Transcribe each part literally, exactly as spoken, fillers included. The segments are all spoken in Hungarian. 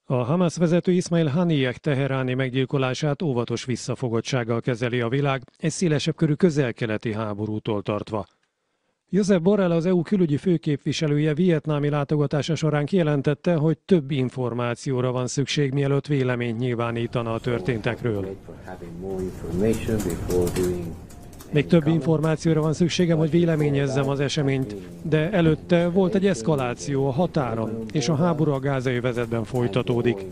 A Hamas vezető Ismail Haniyeh teheráni meggyilkolását óvatos visszafogottsággal kezeli a világ, egy szélesebb körű közel-keleti háborútól tartva. Josep Borrell, az é u külügyi főképviselője vietnámi látogatása során kijelentette, hogy több információra van szükség, mielőtt véleményt nyilvánítana a történtekről. Még több információra van szükségem, hogy véleményezzem az eseményt, de előtte volt egy eszkaláció a határon, és a háború a gázai övezetben folytatódik.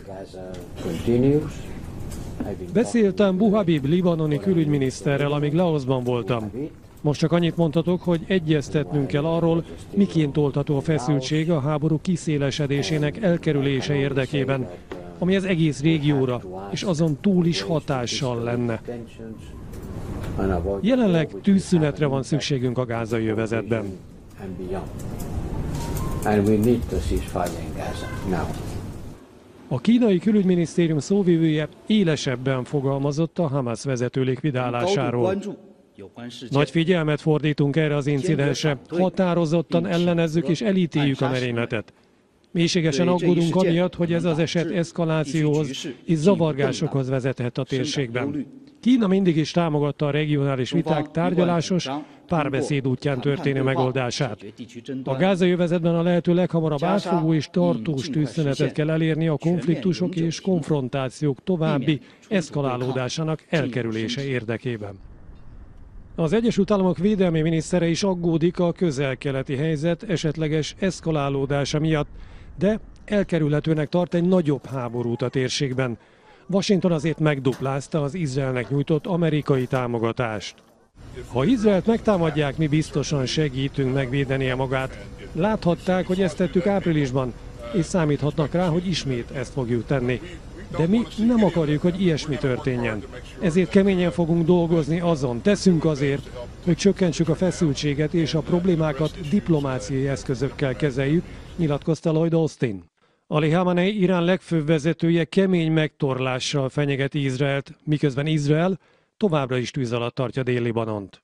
Beszéltem Buhabib libanoni külügyminiszterrel, amíg Laoszban voltam. Most csak annyit mondhatok, hogy egyeztetnünk kell arról, miként oldható a feszültség a háború kiszélesedésének elkerülése érdekében, ami az egész régióra és azon túl is hatással lenne. Jelenleg tűzszünetre van szükségünk a gázai övezetben. A kínai külügyminisztérium szóvivője élesebben fogalmazott a Hamas vezető likvidálásáról. Nagy figyelmet fordítunk erre az incidensre, határozottan ellenezzük és elítéljük a merényletet. Mélységesen aggódunk amiatt, hogy ez az eset eszkalációhoz és zavargásokhoz vezethet a térségben. Kína mindig is támogatta a regionális viták tárgyalásos, párbeszéd útján történő megoldását. A gázai övezetben a lehető leghamarabb átfogó és tartós tűzszünetet kell elérni a konfliktusok és konfrontációk további eszkalálódásának elkerülése érdekében. Az Egyesült Államok védelmi minisztere is aggódik a közel-keleti helyzet esetleges eszkalálódása miatt, de elkerülhetőnek tart egy nagyobb háborút a térségben. Washington azért megduplázta az Izraelnek nyújtott amerikai támogatást. Ha Izraelt megtámadják, mi biztosan segítünk megvédenie magát. Láthatták, hogy ezt tettük áprilisban, és számíthatnak rá, hogy ismét ezt fogjuk tenni. De mi nem akarjuk, hogy ilyesmi történjen. Ezért keményen fogunk dolgozni azon, teszünk azért, hogy csökkentsük a feszültséget és a problémákat diplomáciai eszközökkel kezeljük, nyilatkozta Lloyd Austin. Ali Khamenei, Irán legfőbb vezetője kemény megtorlással fenyegeti Izraelt, miközben Izrael továbbra is tűz alatt tartja Dél-Libanont.